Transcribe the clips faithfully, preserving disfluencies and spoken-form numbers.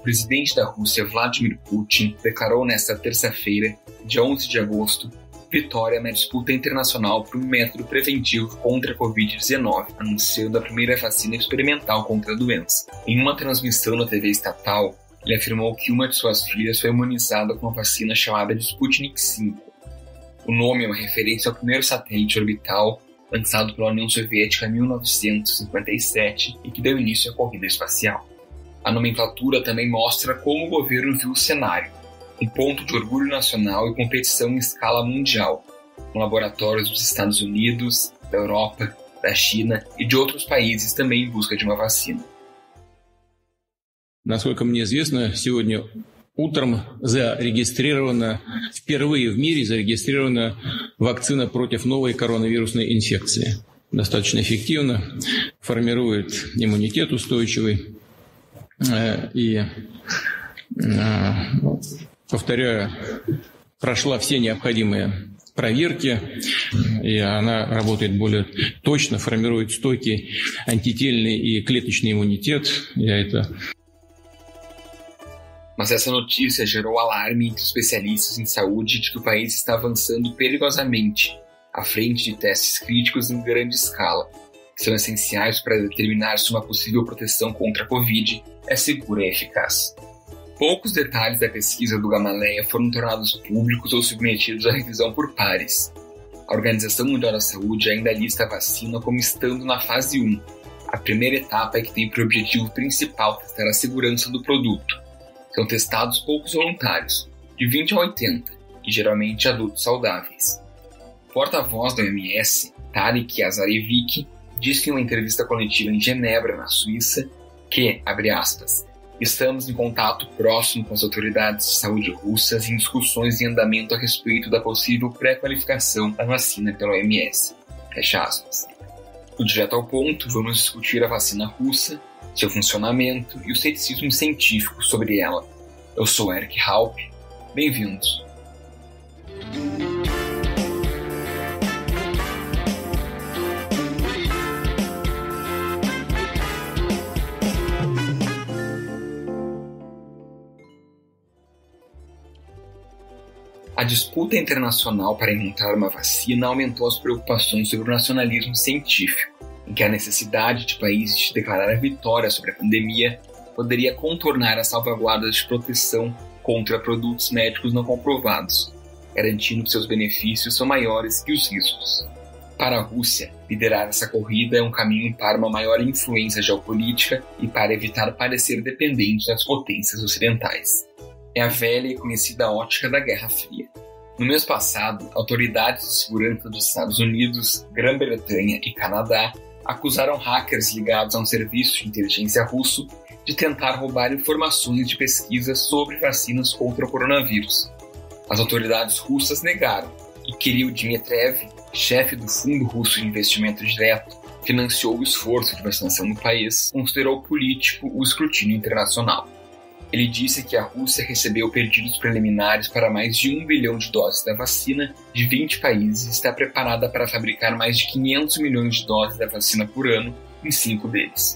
presidente da Rússia, Vladimir Putin, declarou nesta terça-feira, dia onze de agosto, vitória na disputa internacional por um método preventivo contra a covid dezenove, anunciando a primeira vacina experimental contra a doença. Em uma transmissão na T V estatal, ele afirmou que uma de suas filhas foi imunizada com uma vacina chamada de Sputnik cinco. O nome é uma referência ao primeiro satélite orbital lançado pela União Soviética em mil novecentos e cinquenta e sete e que deu início à corrida espacial. A nomenclatura também mostra como o governo viu o cenário, um ponto de orgulho nacional e competição em escala mundial, com laboratórios dos Estados Unidos, da Europa, da China и de outros países também em busca de uma vacina. Насколько мне известно, сегодня утром зарегистрирована, впервые в мире зарегистрирована вакцина против новой коронавирусной инфекции. Достаточно эффективно, формирует иммунитет устойчивый. И, повторяю, прошла все необходимые проверки, и она работает более точно, формирует стойкий антительный и клеточный иммунитет. Я это... Mas essa notícia gerou alarme entre especialistas em saúde de que o país está avançando perigosamente à frente de testes críticos em grande escala, que são essenciais para determinar se uma possível proteção contra a Covid é segura e eficaz. Poucos detalhes da pesquisa do Gamaleya foram tornados públicos ou submetidos à revisão por pares. A Organização Mundial da Saúde ainda lista a vacina como estando na fase um, a primeira etapa é que tem por objetivo principal testar a segurança do produto. São testados poucos voluntários, de vinte a oitenta, e geralmente adultos saudáveis. O porta-voz da O M S, Tarik Jasarevic, disse em uma entrevista coletiva em Genebra, na Suíça, que, abre aspas, estamos em contato próximo com as autoridades de saúde russas em discussões em andamento a respeito da possível pré-qualificação da vacina pela O M S. Fecha aspas. No direto ao ponto, vamos discutir a vacina russa, seu funcionamento e o ceticismo científico sobre ela. Eu sou Eric Halp. Bem-vindos. A disputa internacional para encontrar uma vacina aumentou as preocupações sobre o nacionalismo científico, em que a necessidade de países de declarar a vitória sobre a pandemia poderia contornar as salvaguardas de proteção contra produtos médicos não comprovados, garantindo que seus benefícios são maiores que os riscos. Para a Rússia, liderar essa corrida é um caminho para uma maior influência geopolítica e para evitar parecer dependente das potências ocidentais. É a velha e conhecida ótica da Guerra Fria. No mês passado, autoridades de segurança dos Estados Unidos, Grã-Bretanha e Canadá acusaram hackers ligados a um serviço de inteligência russo de tentar roubar informações de pesquisa sobre vacinas contra o coronavírus. As autoridades russas negaram e Kirill Dmitriev, chefe do Fundo Russo de Investimento Direto, financiou o esforço de vacinação no país, considerou político o escrutínio internacional. Ele disse que a Rússia recebeu pedidos preliminares para mais de um bilhão de doses da vacina de vinte países e está preparada para fabricar mais de quinhentos milhões de doses da vacina por ano em cinco deles.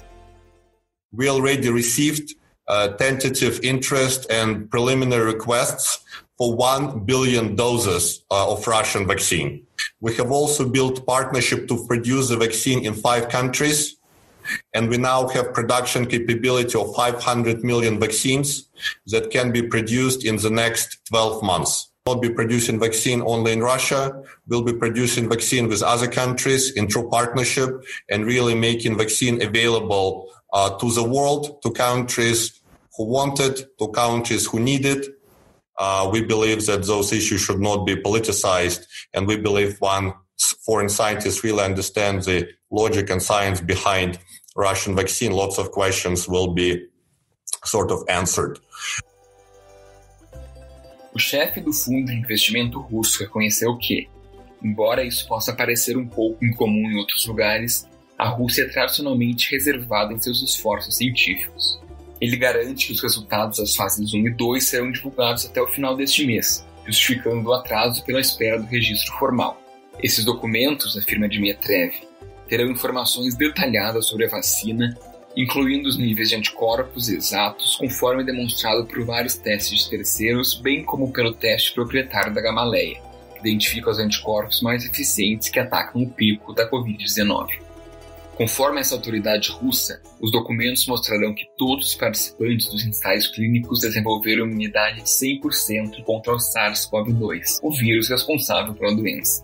We already received uh, tentative interest and preliminary requests for one billion doses uh, of Russian vaccine. We have also built partnership to produce the vaccine in five countries. And we now have production capability of five hundred million vaccines that can be produced in the next twelve months. We'll be producing vaccine only in Russia. We'll be producing vaccine with other countries in true partnership and really making vaccine available uh, to the world, to countries who want it, to countries who need it. Uh, we believe that those issues should not be politicized, and we believe one foreign scientists really understand the logic and science behind Russian vaccine, lots of questions will be sort of answered. O chefe do Fundo de Investimento Russo reconheceu que, embora isso possa parecer um pouco incomum em outros lugares, a Rússia é tradicionalmente reservada em seus esforços científicos. Ele garante que os resultados das fases um e dois serão divulgados até o final deste mês, justificando o atraso pela espera do registro formal. Esses documentos, afirma Dmitriev, terão informações detalhadas sobre a vacina, incluindo os níveis de anticorpos exatos, conforme demonstrado por vários testes de terceiros, bem como pelo teste proprietário da Gamaleya, que identifica os anticorpos mais eficientes que atacam o pico da covid dezenove. Conforme essa autoridade russa, os documentos mostrarão que todos os participantes dos ensaios clínicos desenvolveram imunidade de cem por cento contra o SARS-CoV dois, o vírus responsável pela doença.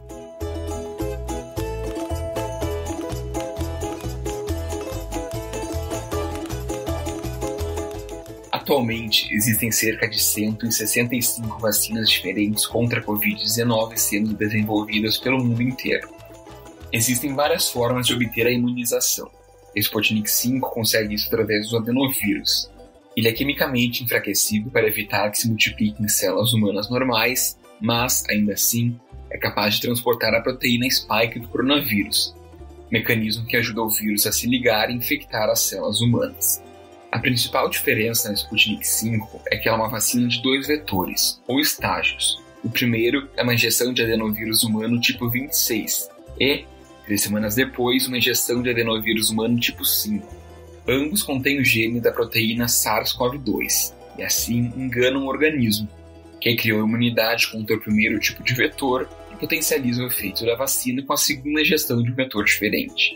Atualmente, existem cerca de cento e sessenta e cinco vacinas diferentes contra a covid dezenove sendo desenvolvidas pelo mundo inteiro. Existem várias formas de obter a imunização. O Sputnik cinco consegue isso através dos adenovírus. Ele é quimicamente enfraquecido para evitar que se multiplique em células humanas normais, mas, ainda assim, é capaz de transportar a proteína spike do coronavírus, mecanismo que ajuda o vírus a se ligar e infectar as células humanas. A principal diferença na Sputnik cinco é que ela é uma vacina de dois vetores, ou estágios. O primeiro é uma injeção de adenovírus humano tipo vinte e seis e, três semanas depois, uma injeção de adenovírus humano tipo cinco. Ambos contêm o gene da proteína SARS-CoV dois e assim enganam o organismo, que criou imunidade contra o primeiro tipo de vetor e potencializa o efeito da vacina com a segunda injeção de um vetor diferente.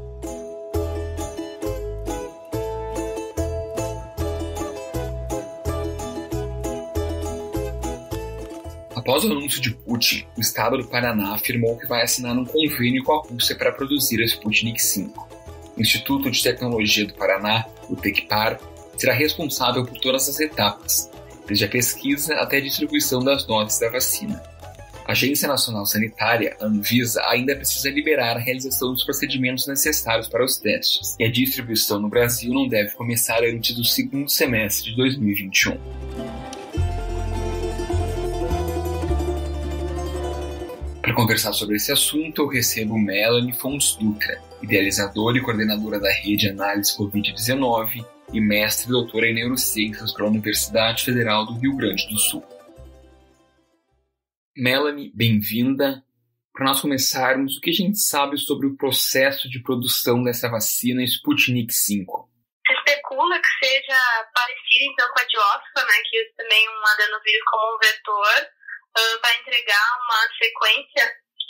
Após o anúncio de Putin, o estado do Paraná afirmou que vai assinar um convênio com a Rússia para produzir a Sputnik cinco. O Instituto de Tecnologia do Paraná, o Tecpar, será responsável por todas as etapas, desde a pesquisa até a distribuição das doses da vacina. A Agência Nacional Sanitária, a Anvisa, ainda precisa liberar a realização dos procedimentos necessários para os testes, e a distribuição no Brasil não deve começar antes do segundo semestre de dois mil e vinte e um. Para conversar sobre esse assunto, eu recebo Melanie Fontes Dutra, idealizadora e coordenadora da Rede Análise covid dezenove e mestre e doutora em Neurociências pela Universidade Federal do Rio Grande do Sul. Melanie, bem-vinda. Para nós começarmos, o que a gente sabe sobre o processo de produção dessa vacina Sputnik cinco? Se especula que seja parecido então com a de Oxford, né, que usa também um adenovírus como um vetor, Uh, para entregar uma sequência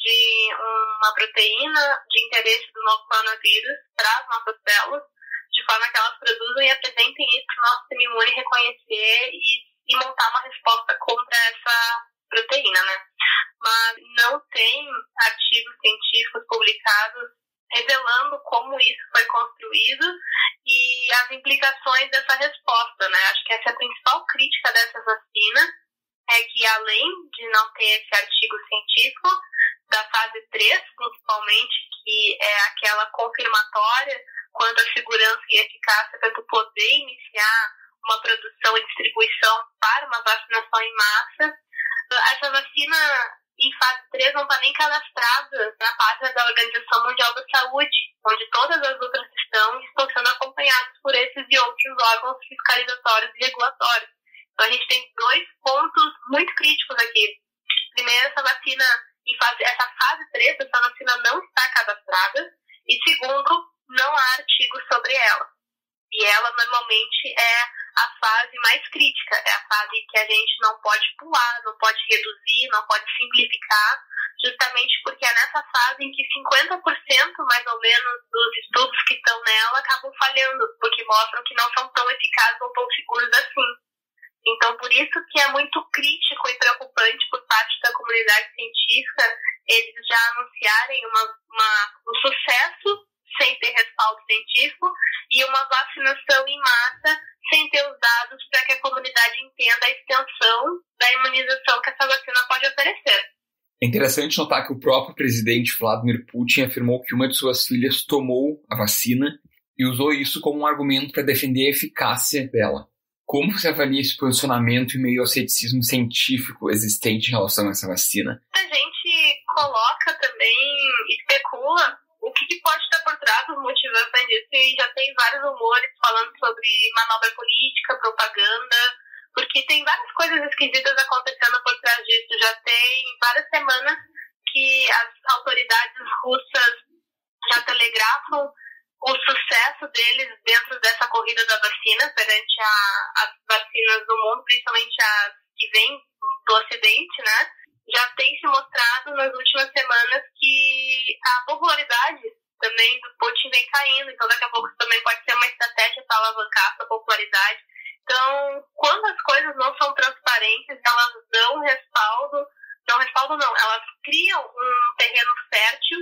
de uma proteína de interesse do novo coronavírus para as nossas células, de forma que elas produzam e apresentem isso para o nosso sistema imune reconhecer e, e montar uma resposta contra essa proteína, né? Mas não tem artigos científicos publicados revelando como isso foi construído e as implicações dessa resposta, né? Acho que essa é a principal crítica dessa vacina, é que além de não ter esse artigo científico, da fase três, principalmente, que é aquela confirmatória quanto à segurança e eficácia para tu poder iniciar uma produção e distribuição para uma vacinação em massa, essa vacina em fase três não está nem cadastrada na página da Organização Mundial da Saúde, onde todas as outras estão e estão sendo acompanhadas por esses e outros órgãos fiscalizatórios e regulatórios. Então, a gente tem dois pontos muito críticos aqui. Primeiro, essa vacina, em fase, essa fase três, essa vacina não está cadastrada. E segundo, não há artigos sobre ela. E ela, normalmente, é a fase mais crítica. É a fase que a gente não pode pular, não pode reduzir, não pode simplificar, justamente porque é nessa fase em que cinquenta por cento, mais ou menos, dos estudos que estão nela acabam falhando, porque mostram que não são tão eficazes ou tão seguros assim. Então, por isso que é muito crítico e preocupante por parte da comunidade científica eles já anunciarem uma, uma, um sucesso sem ter respaldo científico e uma vacinação em massa sem ter os dados para que a comunidade entenda a extensão da imunização que essa vacina pode oferecer. É interessante notar que o próprio presidente Vladimir Putin afirmou que uma de suas filhas tomou a vacina e usou isso como um argumento para defender a eficácia dela. Como você avalia esse posicionamento em meio ao ceticismo científico existente em relação a essa vacina? A gente coloca também, especula o que, que pode estar por trás dos motivações disso, e já tem vários rumores falando sobre manobra política, propaganda, porque tem várias coisas esquisitas acontecendo por trás disso. Já tem várias semanas que as autoridades russas já telegrafam o sucesso deles dentro dessa corrida da vacina perante a, as vacinas do mundo, principalmente as que vêm do Ocidente, né? Já tem se mostrado nas últimas semanas que a popularidade também do Putin vem caindo, então daqui a pouco também pode ser uma estratégia para alavancar essa popularidade. Então, quando as coisas não são transparentes, elas dão respaldo, não respaldo não, elas criam um terreno fértil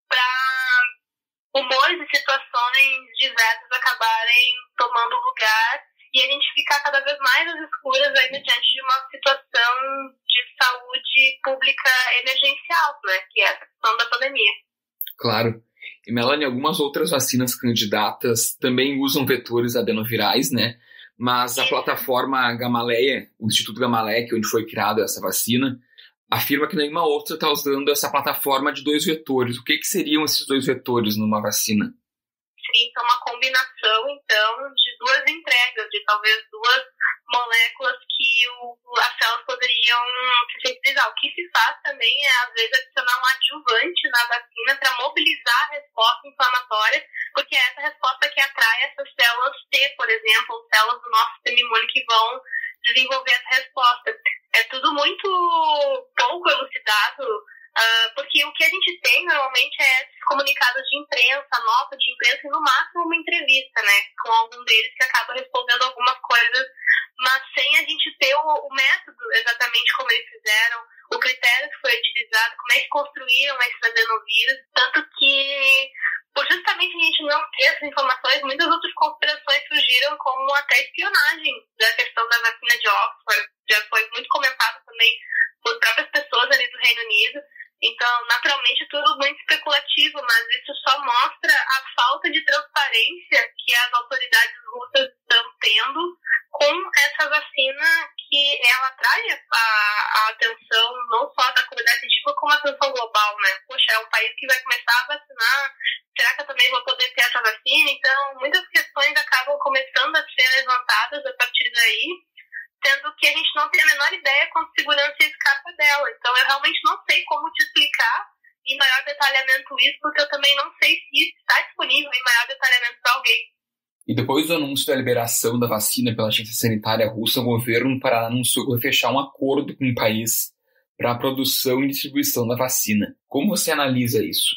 para rumores e situações diversas acabarem tomando lugar e a gente ficar cada vez mais às escuras ainda diante de uma situação de saúde pública emergencial, né, que é essa questão da pandemia. Claro. E, Melanie, algumas outras vacinas candidatas também usam vetores adenovirais, né? Mas a plataforma Gamaleya, o Instituto Gamaleya, que é onde foi criada essa vacina, afirma que nenhuma outra está usando essa plataforma de dois vetores. O que, que seriam esses dois vetores numa vacina? Sim, é uma combinação, então, de duas entregas, de talvez duas moléculas que o, as células poderiam se sensibilizar. O que se faz também é, às vezes, adicionar um adjuvante na vacina para mobilizar a resposta inflamatória, porque é essa resposta que atrai essas células T, por exemplo, células do nosso sistema imune que vão desenvolver essa resposta. É tudo muito pouco elucidado, Uh, porque o que a gente tem normalmente é esses comunicados de imprensa, nota de imprensa e no máximo uma entrevista, né, com algum deles que acaba respondendo algumas coisas, mas sem a gente ter o, o método exatamente como eles fizeram, o critério que foi utilizado, como é que construíram esses adenovírus, tanto que por justamente a gente não ter essas informações, muitas outras conspirações surgiram, como até espionagem da questão da vacina de Oxford, já foi muito comentado também por próprias pessoas ali do Reino Unido. Então, naturalmente, tudo muito especulativo, mas isso só mostra a falta de transparência que as autoridades russas estão tendo com essa vacina, que ela atrai a, a atenção não só da comunidade científica, como a atenção global, né? Poxa, é um país que vai começar a vacinar, será que eu também vou poder ter essa vacina? Então, muitas questões acabam começando a ser levantadas a partir daí, sendo que a gente não tem a menor ideia quanto segurança escapa dela. Então, eu realmente não sei como te explicar em maior detalhamento isso, porque eu também não sei se isso está disponível em maior detalhamento para alguém. E depois do anúncio da liberação da vacina pela Agência Sanitária Russa, o governo do Paraná anunciou que vai fechar um acordo com o país para a produção e distribuição da vacina. Como você analisa isso?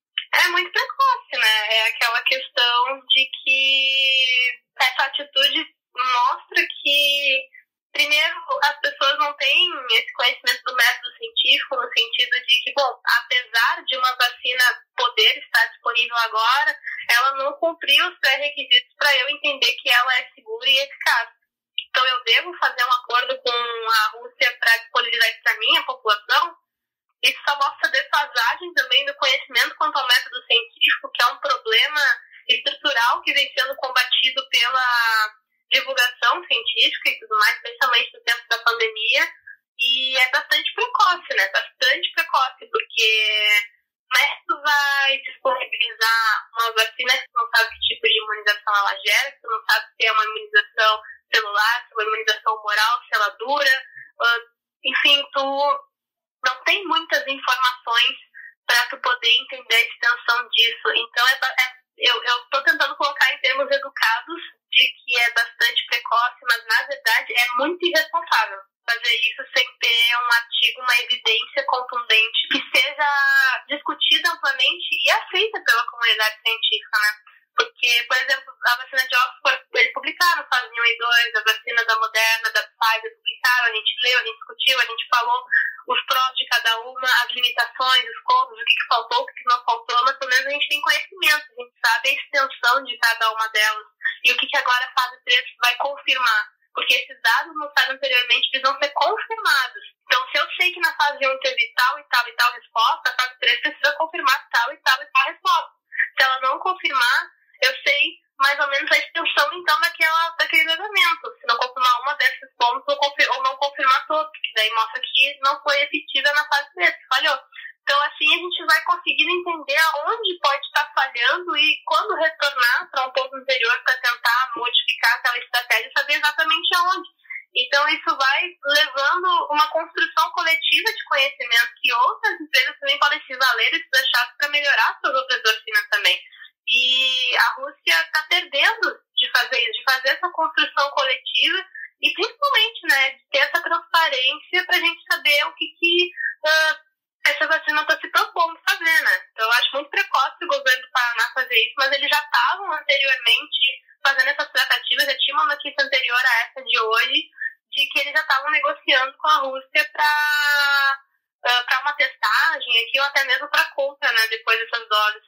É muito precoce, né? É aquela questão de que essa atitude mostra que, primeiro, as pessoas não têm esse conhecimento do método científico, no sentido de que, bom, apesar de uma vacina poder estar disponível agora, ela não cumpriu os pré-requisitos para eu entender que ela é segura e eficaz. Então, eu devo fazer um acordo com a Rússia para disponibilizar isso para a minha população? Isso só mostra a defasagem também do conhecimento quanto ao método científico, que é um problema estrutural que vem sendo combatido pela divulgação científica e tudo mais, especialmente no tempo da pandemia, e é bastante precoce, né? Bastante precoce, porque como é que tu vai disponibilizar uma vacina que tu não sabe que tipo de imunização ela gera, que tu não sabe se é uma imunização celular, se é uma imunização humoral, se ela dura, uh, enfim, tu não tem muitas informações para tu poder entender a extensão disso. Então, é, é, eu estou tentando colocar em termos educados de que é bastante precoce, mas na verdade é muito irresponsável fazer isso sem ter um artigo, uma evidência contundente que seja discutida amplamente e aceita pela comunidade científica, né? Porque, por exemplo, a vacina de Oxford, eles publicaram fase um e dois, a vacina da Moderna, da Pfizer, publicaram, a gente leu, a gente discutiu, a gente falou os prós de cada uma, as limitações, os contras, o que, que faltou, o que, que não faltou, mas pelo menos a gente tem conhecimento, a gente sabe a extensão de cada uma delas e o que, que agora a fase três vai confirmar. Porque esses dados mostrados anteriormente precisam ser confirmados. Então, se eu sei que na fase um teve tal e tal e tal resposta, a fase três precisa confirmar tal e tal e tal resposta. Se ela não confirmar, eu sei mais ou menos a extensão, então, daquela, daquele tratamento. Se não confirmar uma desses pontos ou, confir, ou não confirmar todos, que daí mostra que não foi efetiva na fase três, falhou. Então, assim, a gente vai conseguindo entender aonde pode estar falhando e quando retornar para um ponto anterior para tentar modificar aquela estratégia, saber exatamente aonde. Então, isso vai levando uma construção coletiva de conhecimento que outras empresas também podem se valer desses achados para melhorar suas outras vacinas também. E a Rússia está perdendo de fazer isso, de fazer essa construção coletiva e principalmente, né, de ter essa transparência para a gente saber o que, que uh, essa vacina está se propondo fazer, né? Então eu acho muito precoce o governo do Paraná fazer isso, mas eles já estavam anteriormente fazendo essas tratativas, já tinha uma notícia anterior a essa de hoje, de que eles já estavam negociando com a Rússia para uh, para uma testagem aqui ou até mesmo para compra, né, depois dessas doses.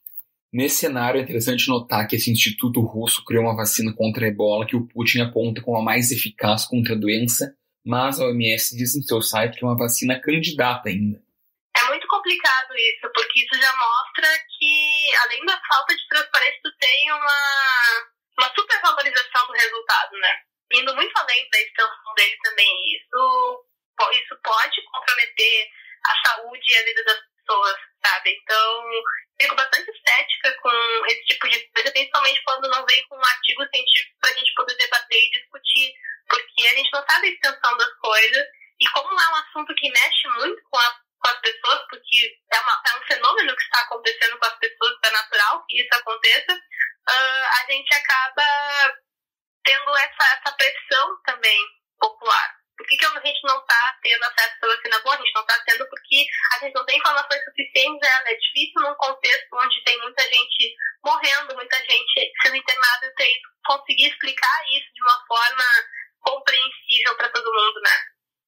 Nesse cenário, é interessante notar que esse instituto russo criou uma vacina contra a ebola que o Putin aponta como a mais eficaz contra a doença, mas a O M S diz em seu site que é uma vacina candidata ainda. É muito complicado isso, porque isso já mostra que, além da falta de transparência, tu tem uma, uma supervalorização do resultado, né? Indo muito além da extensão dele também. Isso, isso pode comprometer a saúde e a vida das pessoas, sabe? Então, fico bastante cética com esse tipo de coisa, principalmente quando não vem com um artigo científico para a gente poder debater e discutir, porque a gente não sabe a extensão das coisas, e como é um assunto que mexe muito com, a, com as pessoas, porque é, uma, é um fenômeno que está acontecendo com as pessoas, é natural que isso aconteça, uh, a gente acaba tendo essa, essa pressão também popular. Por que, que a gente não está tendo acesso à vacina boa? A gente não está tendo porque a gente não tem informações suficientes. É difícil num contexto onde tem muita gente morrendo, muita gente sendo internada em U T I, conseguir explicar isso de uma forma compreensível para todo mundo, né?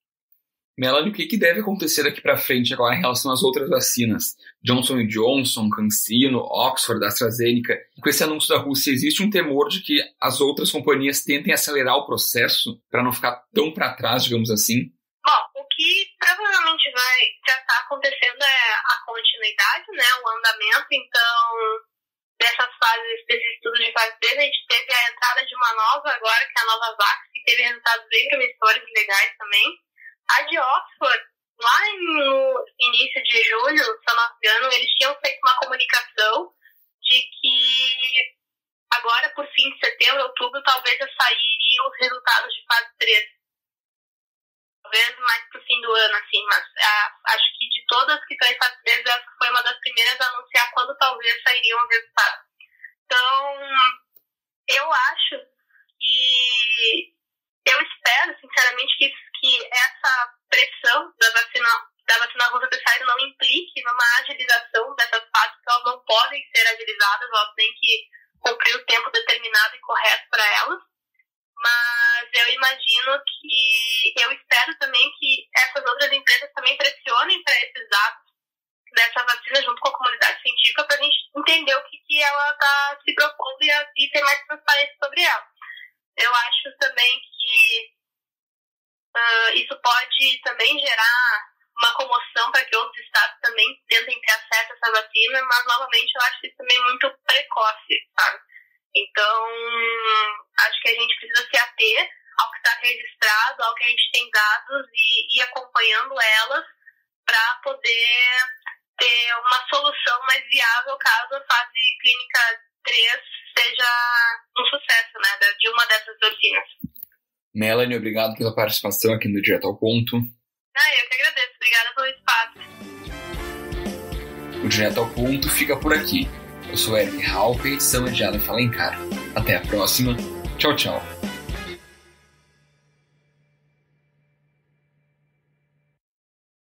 Melanie, o que, que deve acontecer daqui para frente agora em relação às outras vacinas? Johnson and Johnson, CanSino, Oxford, AstraZeneca. Com esse anúncio da Rússia, existe um temor de que as outras companhias tentem acelerar o processo para não ficar tão para trás, digamos assim? Bom, o que provavelmente vai já está acontecendo é a continuidade, né, o andamento. Então, dessas fases, desses estudos de fase três, a gente teve a entrada de uma nova agora, que é a Novavax, que teve resultados bem promissores e legais também. A de Oxford, lá no início de julho, se eu não me engano, eles tinham feito uma comunicação de que agora, por fim de setembro, outubro, talvez já sairiam os resultados de fase três. Talvez mais pro fim do ano, assim, mas a, acho que de todas que estão em fase três, essa foi uma das primeiras a anunciar quando talvez sairiam os resultados. Então, eu acho que eu espero, sinceramente, que, que essa pressão da vacina, da vacina russa ter saído não implique numa agilização dessas fases, que elas não podem ser agilizadas, elas têm que cumprir o tempo determinado e correto para elas. Mas eu imagino que, eu espero também que essas outras empresas também pressionem para esses dados dessa vacina junto com a comunidade científica para a gente entender o que, que ela está se propondo e, e ter mais transparência sobre ela. Eu acho também que uh, isso pode também gerar uma comoção para que outros estados também tentem ter acesso a essa vacina, mas novamente eu acho isso também muito precoce, sabe? Então, acho que a gente precisa se ater ao que está registrado, ao que a gente tem dados e ir acompanhando elas para poder ter uma solução mais viável caso a fase clínica três seja um sucesso, né, de uma dessas vacinas. Melanie, obrigado pela participação aqui no Direto ao Ponto. Ah, eu que agradeço. Obrigada pelo espaço. O Direto ao Ponto fica por aqui. Eu sou Eric Halpe, edição é de Aleph Alencar. Até a próxima. Tchau, tchau.